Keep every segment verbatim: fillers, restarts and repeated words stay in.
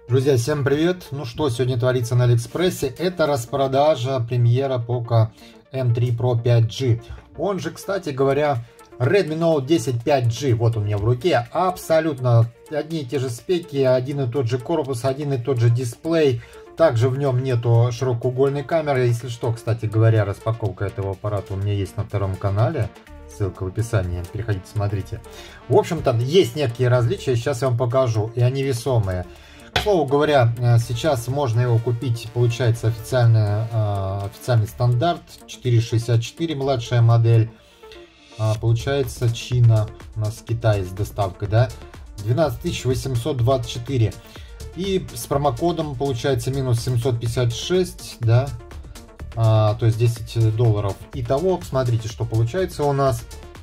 Друзья, всем привет! Ну что сегодня творится на Алиэкспрессе? Это распродажа премьера Poco эм три про пять джи. Он же, кстати говоря, Redmi Note десять пять джи. Вот у меня в руке. Абсолютно одни и те же спеки, один и тот же корпус, один и тот же дисплей. Также в нем нету широкоугольной камеры. Если что, кстати говоря, распаковка этого аппарата у меня есть на втором канале. Ссылка в описании, переходите, смотрите. В общем-то, есть некие различия, сейчас я вам покажу, и они весомые. К слову говоря, сейчас можно его купить, получается официальный, официальный стандарт четыреста шестьдесят четыре, младшая модель. Получается Чина, у нас Китай с доставкой, да, двенадцать тысяч восемьсот двадцать четыре. И с промокодом получается минус семьсот пятьдесят шесть, да, а, то есть десять долларов. Итого, смотрите, что получается у нас.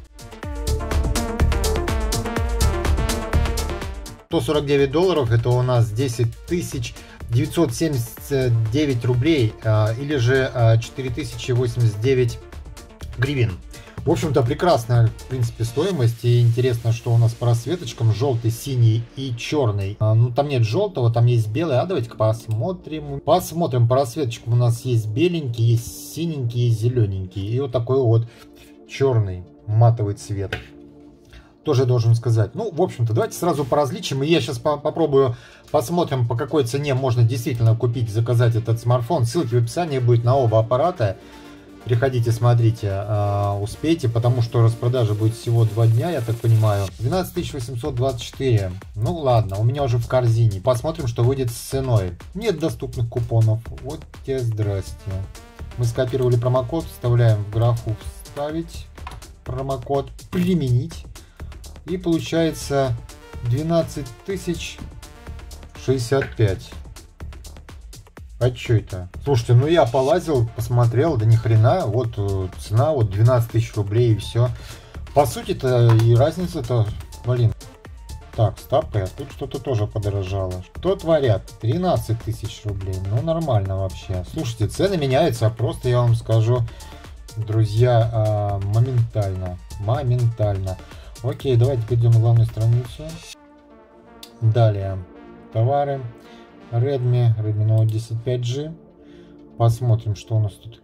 сто сорок девять долларов, это у нас десять тысяч девятьсот семьдесят девять рублей, а, или же а, четыре тысячи восемьдесят девять гривен. В общем-то, прекрасная, в принципе, стоимость. И интересно, что у нас по расцветочкам: желтый, синий и черный. А, ну, там нет желтого, там есть белый. А давайте-ка посмотрим. Посмотрим по расцветочкам. У нас есть беленький, есть синенький и зелененький. И вот такой вот черный матовый цвет. Тоже должен сказать. Ну, в общем-то, давайте сразу по различиям. И я сейчас по попробую, посмотрим, по какой цене можно действительно купить, заказать этот смартфон. Ссылки в описании будет на оба аппарата. Приходите, смотрите, э, успейте, потому что распродажа будет всего два дня, я так понимаю. двенадцать тысяч восемьсот двадцать четыре. Ну ладно, у меня уже в корзине. Посмотрим, что выйдет с ценой. Нет доступных купонов. Вот те здрасте. Мы скопировали промокод, вставляем в графу «Вставить промокод», «Применить». И получается двенадцать тысяч шестьдесят пять. А что это? Слушайте, ну я полазил, посмотрел, да ни хрена, вот цена, вот двенадцать тысяч рублей и все. По сути-то и разница-то, блин. Так, стопэ, тут что-то тоже подорожало. Что творят? тринадцать тысяч рублей, ну нормально вообще. Слушайте, цены меняются, просто я вам скажу, друзья, моментально, моментально. Окей, давайте перейдем на главную страницу. Далее, товары. Redmi, Redmi Note десять пять джи. Посмотрим, что у нас тут.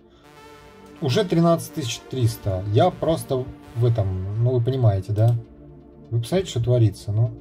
Уже тринадцать тысяч триста. Я просто в этом, ну вы понимаете, да? Вы посмотрите, что творится, ну.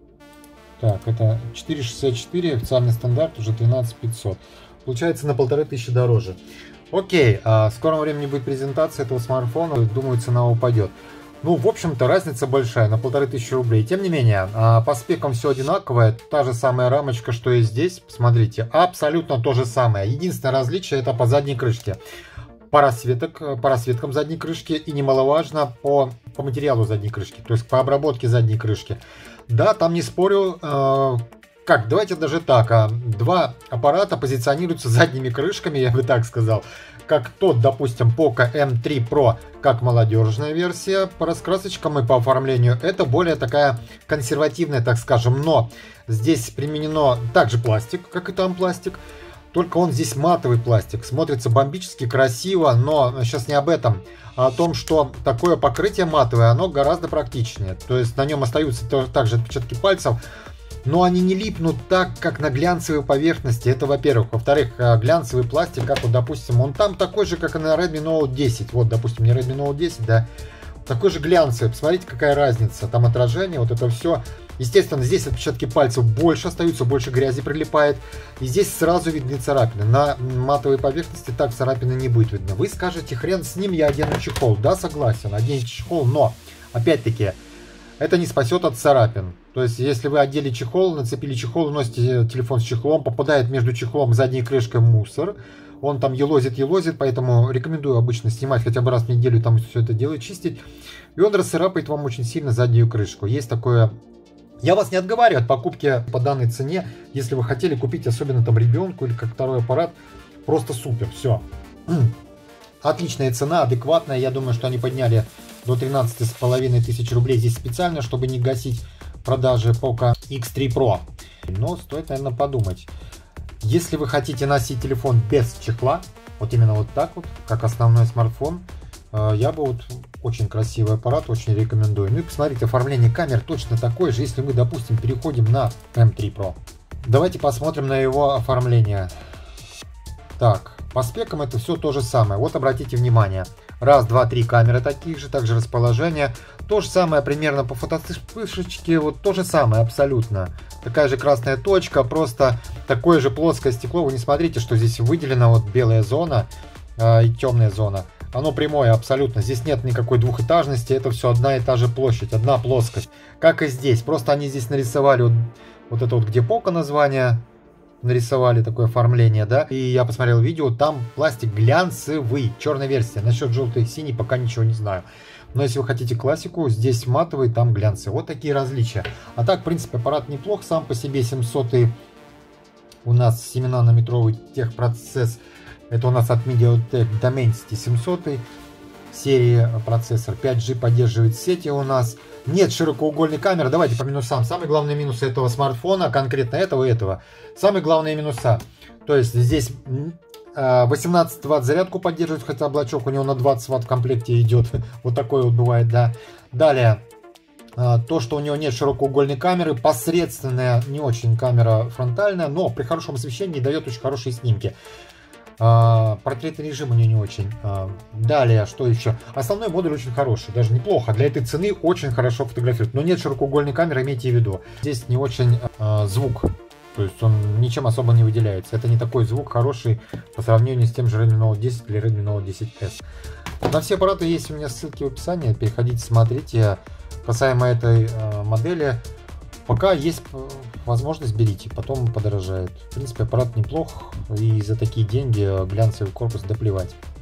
Так, это четыреста шестьдесят четыре, официальный стандарт, уже тринадцать тысяч пятьсот. Получается на полторы тысячи дороже. Окей, а в скором времени будет презентация этого смартфона. Думаю, цена упадет. Ну, в общем-то, разница большая, на полторы тысячи рублей. Тем не менее, по спекам все одинаковое. Та же самая рамочка, что и здесь. Посмотрите, абсолютно то же самое. Единственное различие — это по задней крышке. По, расцветок, по расцветкам задней крышки и, немаловажно, по, по материалу задней крышки. То есть по обработке задней крышки. Да, там не спорю. Э, как, давайте даже так. Два аппарата позиционируются задними крышками, я бы так сказал. Как тот, допустим, Poco эм три про, как молодежная версия по раскрасочкам и по оформлению. Это более такая консервативная, так скажем. Но здесь применено также пластик, как и там пластик. Только он здесь матовый пластик. Смотрится бомбически красиво, но сейчас не об этом. А о том, что такое покрытие матовое, оно гораздо практичнее. То есть на нем остаются также отпечатки пальцев. Но они не липнут так, как на глянцевой поверхности. Это, во-первых. Во-вторых, глянцевый пластик, как вот, допустим, он там такой же, как и на Redmi Note десять. Вот, допустим, не Redmi Note десять, да. Такой же глянцевый. Посмотрите, какая разница. Там отражение, вот это все. Естественно, здесь отпечатки пальцев больше остаются, больше грязи прилипает. И здесь сразу видны царапины. На матовой поверхности так царапины не будет видно. Вы скажете, хрен с ним, я одену чехол. Да, согласен, оденьте чехол, но, опять-таки, это не спасет от царапин. То есть, если вы одели чехол, нацепили чехол, носите телефон с чехлом, попадает между чехлом и задней крышкой мусор. Он там елозит, елозит, поэтому рекомендую обычно снимать хотя бы раз в неделю, там все это дело, чистить. И он расцарапает вам очень сильно заднюю крышку. Есть такое... Я вас не отговариваю от покупки по данной цене, если вы хотели купить особенно там ребенку или как второй аппарат. Просто супер, все. Отличная цена, адекватная. Я думаю, что они подняли до тринадцати с половиной тысяч рублей здесь специально, чтобы не гасить продажи Poco икс три про. Но стоит, наверное, подумать. Если вы хотите носить телефон без чехла, вот именно вот так вот, как основной смартфон, я бы вот очень красивый аппарат, очень рекомендую. Ну и посмотрите, оформление камер точно такое же, если мы, допустим, переходим на эм три про. Давайте посмотрим на его оформление. Так, по спекам это все то же самое. Вот обратите внимание. Раз, два, три камеры таких же, также расположение. То же самое примерно по фотовспышечке, вот то же самое абсолютно. Такая же красная точка, просто такое же плоское стекло. Вы не смотрите, что здесь выделена вот белая зона э, и темная зона. Оно прямое абсолютно. Здесь нет никакой двухэтажности, это все одна и та же площадь, одна плоскость. Как и здесь. Просто они здесь нарисовали вот, вот это вот где полка название. Нарисовали такое оформление, да, и я посмотрел видео, там пластик глянцевый, черная версия. Насчет желтый и синий пока ничего не знаю. Но если вы хотите классику, здесь матовый, там глянцевый. Вот такие различия. А так, в принципе, аппарат неплох сам по себе. семьсот у нас семь-нанометровый техпроцесс. Это у нас от MediaTek Dimensity семьсот серии процессор. пять джи поддерживает сети у нас. Нет широкоугольной камеры. Давайте по минусам. Самые главные минусы этого смартфона, конкретно этого и этого. Самые главные минуса. То есть здесь восемнадцать ватт зарядку поддерживает, хотя облачок у него на двадцать ватт в комплекте идет. Вот такой вот бывает, да. Далее, то, что у него нет широкоугольной камеры. Посредственная, не очень камера фронтальная, но при хорошем освещении дает очень хорошие снимки. Uh, портретный режим у нее не очень. Uh, далее, что еще? Основной модуль очень хороший, даже неплохо. Для этой цены очень хорошо фотографирует. Но нет широкоугольной камеры, имейте в виду. Здесь не очень uh, звук. То есть он ничем особо не выделяется. Это не такой звук хороший по сравнению с тем же Redmi Note десять или Redmi Note десять эс. На все аппараты есть у меня ссылки в описании. Переходите, смотрите. Касаемо этой uh, модели, пока есть возможность, берите, потом подорожает. В принципе, аппарат неплох, и за такие деньги глянцевый корпус да плевать.